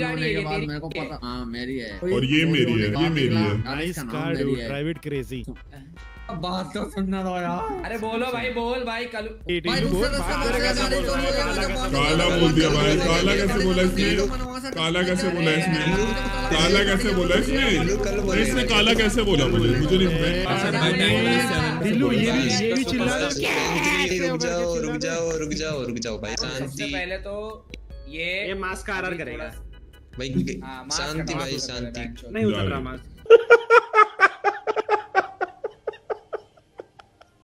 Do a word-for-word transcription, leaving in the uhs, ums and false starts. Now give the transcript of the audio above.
गाड़ी है ये तेरी? मेरे को पता, हाँ मेरी है। और ये मेरी है, ये मेरी है। Nice car dude, drive it crazy. बात तो सुनना दो यार। अरे बोलो भाई, बोल भाई। कल भाई दूसरे रास्ते में कैसे बोल रहा है? काला बोल दिया भाई। काला कैसे बोला इसने? काला कैसे बोला इसने? काला कैसे बोला इसने? इसने काला कैसे बोला मुझे? मुझे नहीं। दिलू ये भी ये भी चिल्ला रहा है। रुक जाओ रुक जाओ रुक जाओ रुक जाओ भाई, सबसे शांति। पहले तो ये ये मास्क का आर आर करेगा भाई, शांति भाई शांति। नहीं उतर रहा मास्क।